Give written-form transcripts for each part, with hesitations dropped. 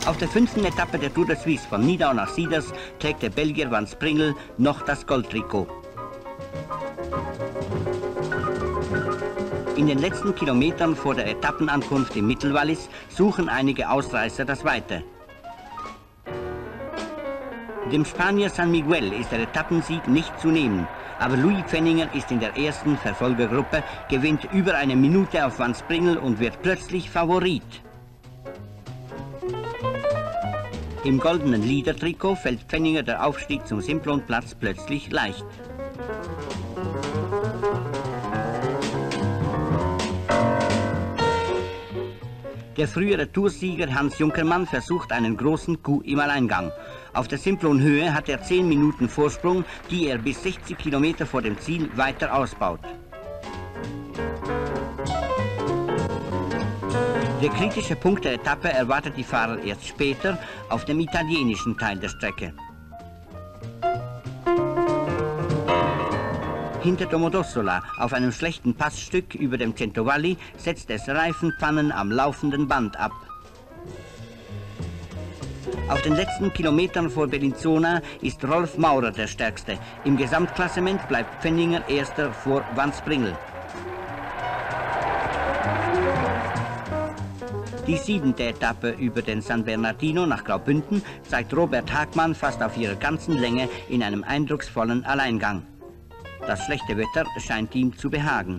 Auf der 5. Etappe der Tour de Suisse von Nidau nach Sieders trägt der Belgier Van Springel noch das Goldtrikot. In den letzten Kilometern vor der Etappenankunft im Mittelwallis suchen einige Ausreißer das Weite. Dem Spanier San Miguel ist der Etappensieg nicht zu nehmen, aber Louis Pfenninger ist in der ersten Verfolgergruppe, gewinnt über eine Minute auf Van Springel und wird plötzlich Favorit. Im goldenen Leader-Trikot fällt Pfenninger der Aufstieg zum Simplonplatz plötzlich leicht. Der frühere Toursieger Hans Junkermann versucht einen großen Coup im Alleingang. Auf der Simplon-Höhe hat er 10 Minuten Vorsprung, die er bis 60 Kilometer vor dem Ziel weiter ausbaut. Der kritische Punkt der Etappe erwartet die Fahrer erst später auf dem italienischen Teil der Strecke. Hinter Domodossola, auf einem schlechten Passstück über dem Centovalli, setzt es Reifenpfannen am laufenden Band ab. Auf den letzten Kilometern vor Bellinzona ist Rolf Maurer der Stärkste. Im Gesamtklassement bleibt Pfenninger Erster vor Van Springel. Die 7. Etappe über den San Bernardino nach Graubünden zeigt Robert Hagmann fast auf ihrer ganzen Länge in einem eindrucksvollen Alleingang. Das schlechte Wetter scheint ihm zu behagen.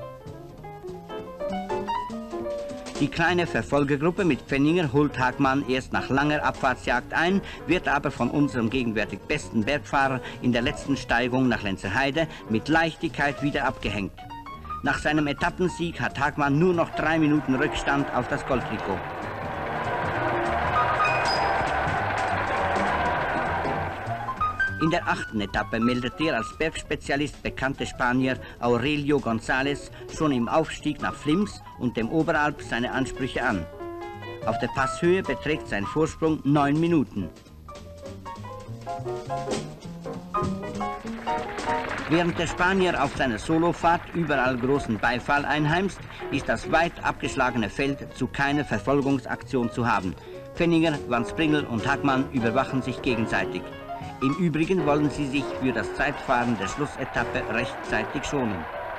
Die kleine Verfolgergruppe mit Pfenninger holt Hagmann erst nach langer Abfahrtsjagd ein, wird aber von unserem gegenwärtig besten Bergfahrer in der letzten Steigung nach Lenzerheide mit Leichtigkeit wieder abgehängt. Nach seinem Etappensieg hat Hagmann nur noch 3 Minuten Rückstand auf das Goldtrikot. In der 8. Etappe meldet der als Bergspezialist bekannte Spanier Aurelio González schon im Aufstieg nach Flims und dem Oberalp seine Ansprüche an. Auf der Passhöhe beträgt sein Vorsprung 9 Minuten. Während der Spanier auf seiner Solofahrt überall großen Beifall einheimst, ist das weit abgeschlagene Feld zu keiner Verfolgungsaktion zu haben. Pfenninger, Van Springel und Hagmann überwachen sich gegenseitig. Im Übrigen wollen sie sich für das Zeitfahren der Schlussetappe rechtzeitig schonen.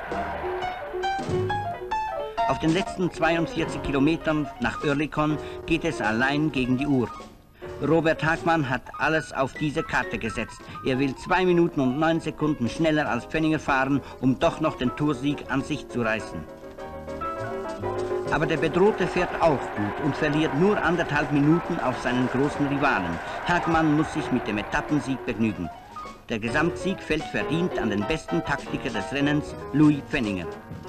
Auf den letzten 42 Kilometern nach Oerlikon geht es allein gegen die Uhr. Robert Hagmann hat alles auf diese Karte gesetzt. Er will 2 Minuten und 9 Sekunden schneller als Pfenninger fahren, um doch noch den Toursieg an sich zu reißen. Aber der Bedrohte fährt auch gut und verliert nur 1,5 Minuten auf seinen großen Rivalen. Hagmann muss sich mit dem Etappensieg begnügen. Der Gesamtsieg fällt verdient an den besten Taktiker des Rennens, Louis Pfenninger.